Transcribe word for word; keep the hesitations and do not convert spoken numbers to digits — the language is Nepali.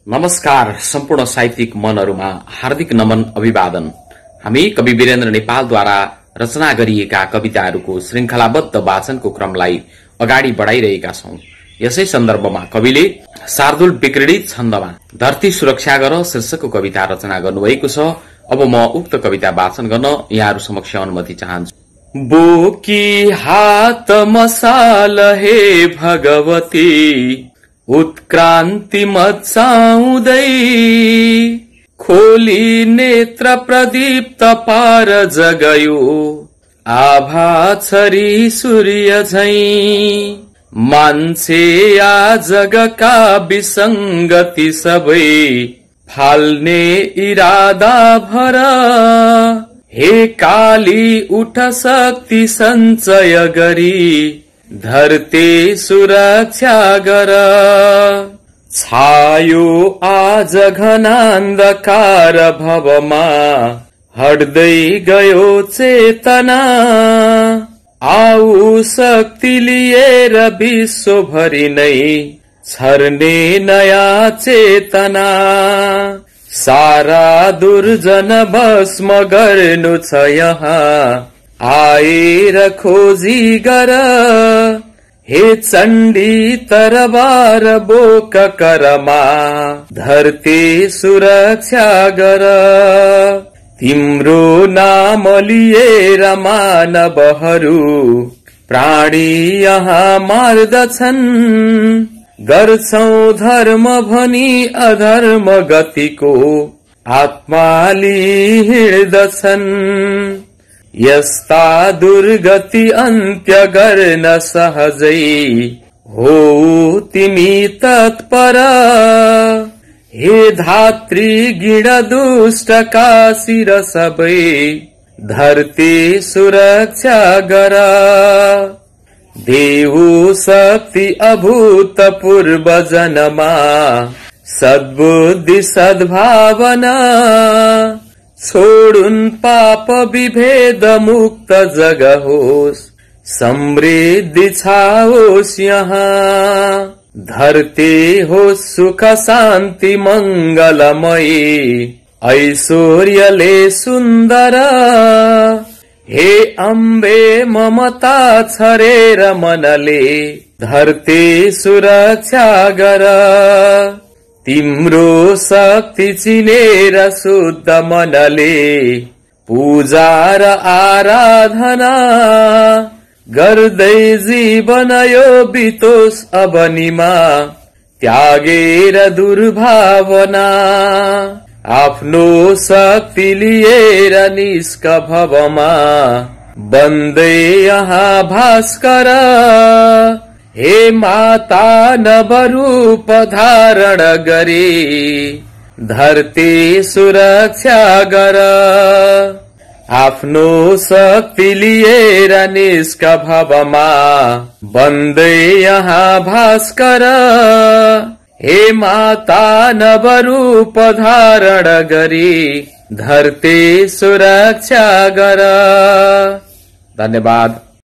नमस्कार सम्पूर्ण साहित्यिक मनहरुमा हार्दिक नमन अभिवादन। हामी कवि वीरेन्द्र नेपालद्वारा रचना गरिएका कविताहरूको श्रृंखलाबद्ध वाचनको क्रमलाई अगाडि बढाइरहेका छौं। यसै सन्दर्भमा कविले शार्दूल विक्रीडित छन्दमा धरती सुरक्षा गर शीर्षकको कविता रचना गर्नुभएको छ। अब म उक्त कविता वाचन गर्न यहाँहरु समक्ष अनुमति चाहन्छु। बोकी हात मसाल हे भगवती, उत्क्रान्ति मचाउँदै खोली नेत्र प्रदीप्त पार जगयो आभा छरी सूर्य झैं। मान्छे आ जगका विसंगति सबै फाल्ने इरादा भर, हे काली उठ शक्ति सञ्चय गरी धरती सुरक्षा गर। छायो आज घनान्धकार भवमा हट्दै गयो चेतना, आऊ शक्ति लिएर विश्वभरि नै छर्ने नयाँ चेतना। सारा दुर्जन भस्म गर्नु छ यहाँ आएर खोजी गर, हे चण्डी तरबार बोक करमा धरती सुरक्षा गर। तिम्रो नाम लिएर मानवहरू प्राणी यहाँ मार्दछन्, गर्छौ धर्म भनी अधर्म गतिको आत्माली हिँड्दछन्। यस्ता दुर्गति अन्त्य गर्न सहजै हो तिमी तत्पर, हे धात्री गिण दुष्ट का शिर सबै धरती सुरक्षा गर। देहु शक्ति अभूतपूर्व जनमा सद्बुद्धि सद्भावना, छोडुन् पाप विभेद मुक्त जग होस् समृद्धि छाओस् यहाँ। धरती होस् सुख शान्ति मंगलमयी ऐश्वर्यले सुन्दर, हे अम्बे ममता छरेर मनले धरती सुरक्षा गर। तिम्रो शक्ति चिनेर शुद्ध मनले पूजा र आराधना गर्दै जीवन यो बितोस् अवनिमा त्यागेर दुर्भावना। आफ्नो शक्ति लिएर निष्क भवमा बन्दै यहाँ भास्कर, हे माता नवरूप धारण गरी धरती सुरक्षा गर। आफ्नो शक्ति लिएर निष्क भवमा बन्दै यहाँ भास्कर, हे माता नवरूप धारण गरी धरती सुरक्षा गर। धन्यवाद।